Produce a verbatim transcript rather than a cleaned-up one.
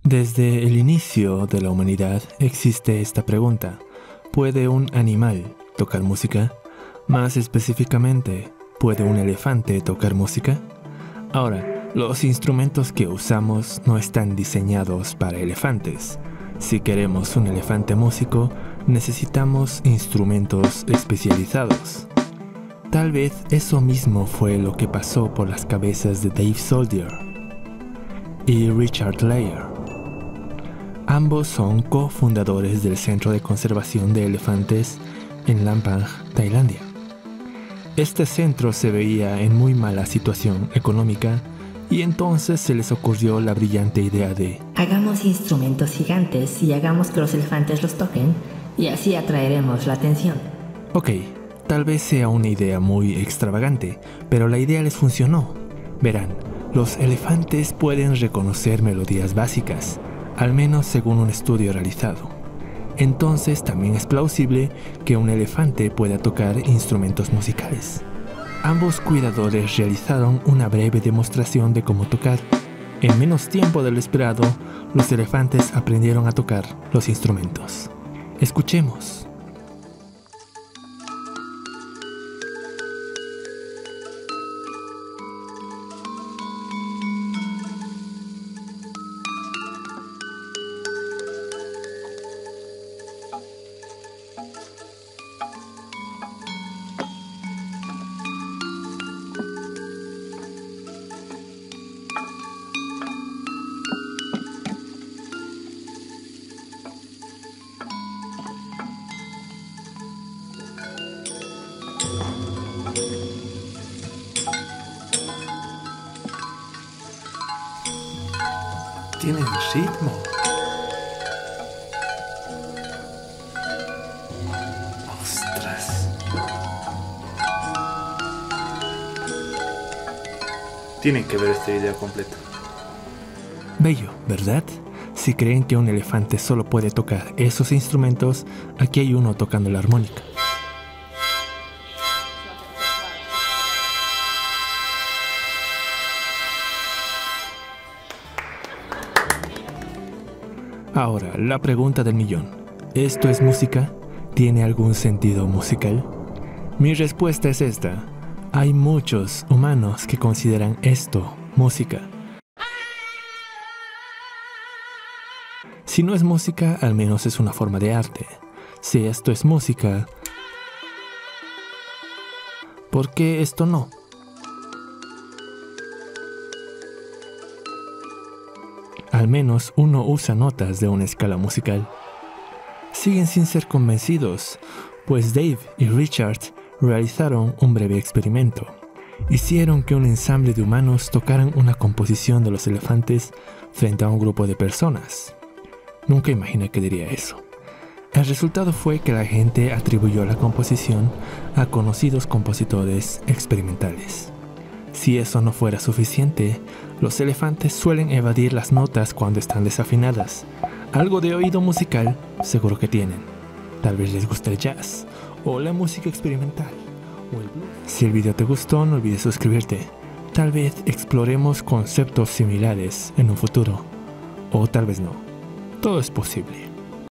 Desde el inicio de la humanidad existe esta pregunta: ¿puede un animal tocar música? Más específicamente, ¿puede un elefante tocar música? Ahora, los instrumentos que usamos no están diseñados para elefantes. Si queremos un elefante músico, necesitamos instrumentos especializados. Tal vez eso mismo fue lo que pasó por las cabezas de Dave Soldier y Richard Lair. Ambos son cofundadores del Centro de Conservación de Elefantes en Lampang, Tailandia. Este centro se veía en muy mala situación económica y entonces se les ocurrió la brillante idea de: hagamos instrumentos gigantes y hagamos que los elefantes los toquen y así atraeremos la atención. Ok, tal vez sea una idea muy extravagante, pero la idea les funcionó. Verán, los elefantes pueden reconocer melodías básicas, al menos según un estudio realizado. Entonces también es plausible que un elefante pueda tocar instrumentos musicales. Ambos cuidadores realizaron una breve demostración de cómo tocar. En menos tiempo de lo esperado, los elefantes aprendieron a tocar los instrumentos. Escuchemos. Tienen ritmo. ¡Ostras! Tienen que ver este video completo. Bello, ¿verdad? Si creen que un elefante solo puede tocar esos instrumentos, aquí hay uno tocando la armónica. Ahora, la pregunta del millón. ¿Esto es música? ¿Tiene algún sentido musical? Mi respuesta es esta. Hay muchos humanos que consideran esto música. Si no es música, al menos es una forma de arte. Si esto es música, ¿por qué esto no? Al menos uno usa notas de una escala musical. Siguen sin ser convencidos, pues Dave y Richard realizaron un breve experimento. Hicieron que un ensamble de humanos tocaran una composición de los elefantes frente a un grupo de personas. Nunca imaginé que diría eso. El resultado fue que la gente atribuyó la composición a conocidos compositores experimentales. Si eso no fuera suficiente, los elefantes suelen evadir las notas cuando están desafinadas. Algo de oído musical seguro que tienen. Tal vez les gusta el jazz, o la música experimental, o el blues. Si el video te gustó, no olvides suscribirte. Tal vez exploremos conceptos similares en un futuro, o tal vez no. Todo es posible.